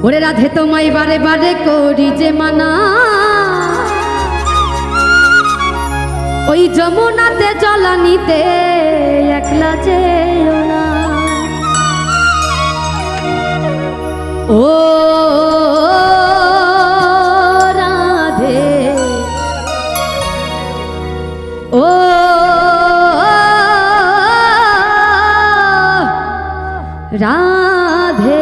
ওরে রাধে তোমায় বারে বারে করি যে মানা, ওই যমুনাতে জলা নিতে একলা যেও না। ও রাধে ও রাধে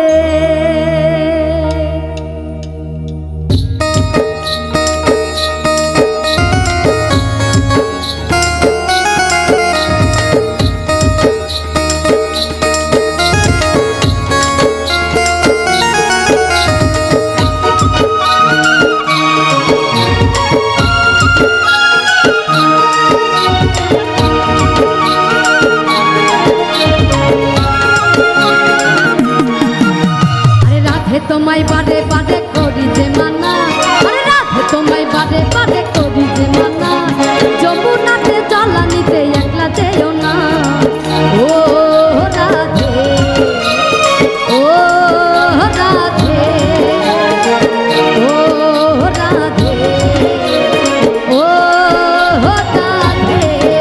তোমায় বারে বারে করি যে মানা, আরে রাধে তোমায় বারে বারে করি যে মানা, যমুনাতে জলা নিতে একলা যেও না। ও রাধে ও রাধে ও রাধে ও রাধে।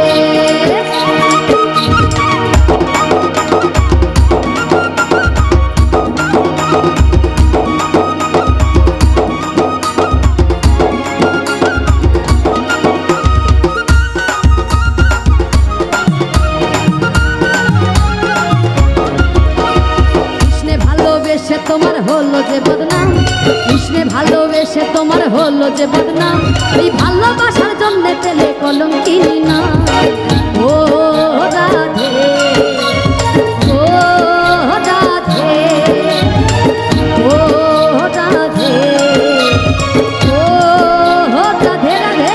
তোমার হলো যে বদনাম, কৃষ্ণে ভালোবেসে তোমার হলো যে বদনাম, এই ভালোবাসার জন্য পেলে কলঙ্কিনী না। ও রাধে ও রাধে ও রাধে ও রাধে রাধে।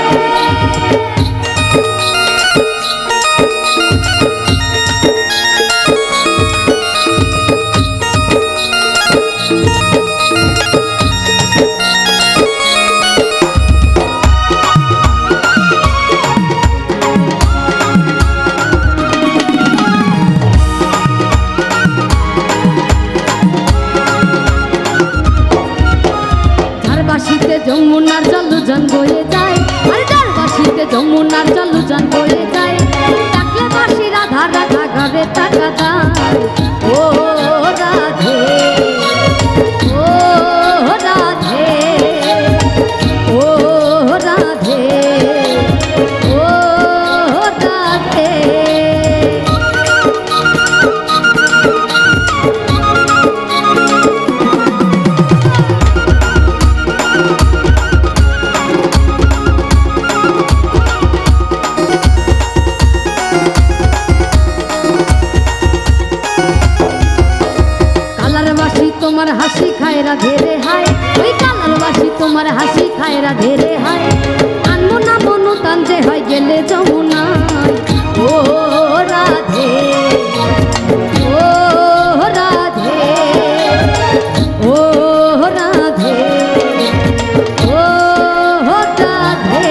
যমুনার জলুজান বয়ে যায়, আর যার বাসিতে যমুনার জলুজান বয়ে যায়, ডাকলে বাসি রাধা রাধা ঘরে টাকা যায়। ও রাধে ও রাধে ও রাধে ও রাধে। তোমার হাসি খায় রাধে রে হায়, ওই কালার বাসি তোমার হাসি খায় রাধে রে হায়, আনমো না মনু তানতে হয় গেলে যমুনায়। ও রাধে ও রাধে ও রাধে ও রাধে।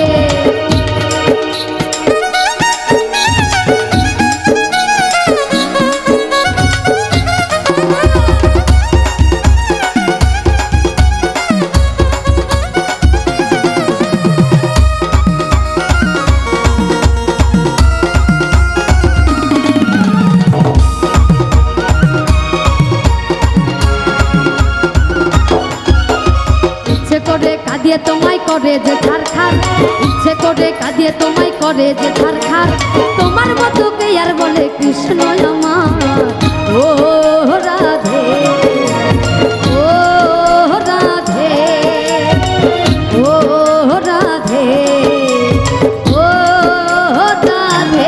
কাঁদিয়ে তোমায় করে যে ছারখার, ইচ্ছে করে কাঁদিয়ে তোমায় করে যে ছারখার, তোমার মতো কে আর বলে কৃষ্ণ আমার। ও রাধে ও রাধে ও রাধে ও রাধে।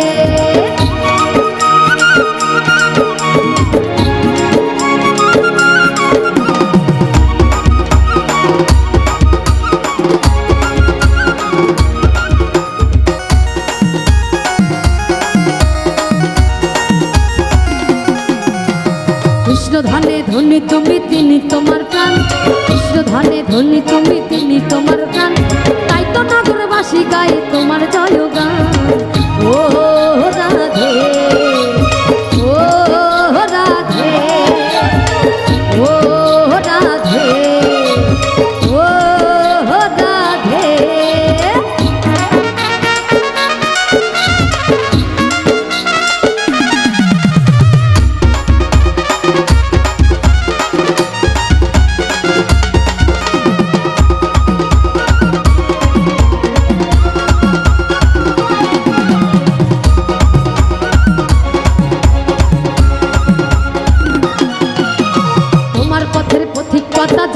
কৃষ্ণ ধনে ধনী তুমি তিনি তোমার প্রাণ, কৃষ্ণ ধনে ধনী তুমি তিনি তোমার প্রাণ, তাই তো নগরবাসী গায়ে তোমার জয়গান। ও রাধে ও রাধে ও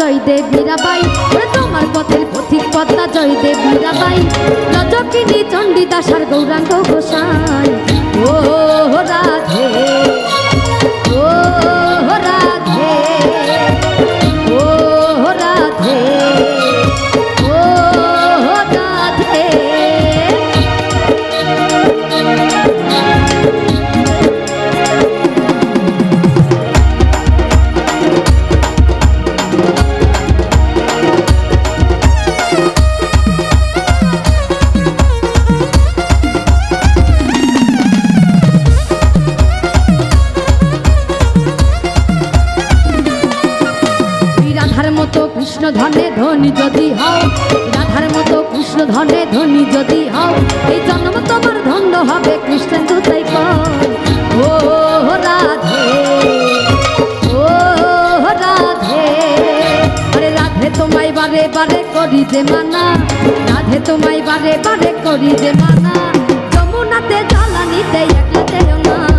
জয়দেব মীরাবাই, তোমার পথের পথিক পদ্মা জয়দেব মীরাবাই, রজকিনী চণ্ডীদাস আর গৌরাঙ্গ গোসাই। ও রাধে, ও রাধে, ও রাধে, ও রাধে। কৃষ্ণ ধনে ধনী যদি হও, রাধার মতো কৃষ্ণ ধনে ধনী যদি হও, এই জন্ম তোমার ধন্য হবে কৃষ্ণেন্দু তাই কয়। ও রাধে, ও রাধে, আরে রাধে তোমায় বারে বারে করি যে মানা, রাধে তোমায় বারে বারে করি যে মানা, যমুনাতে জ্বালানিতে একলা যেও না।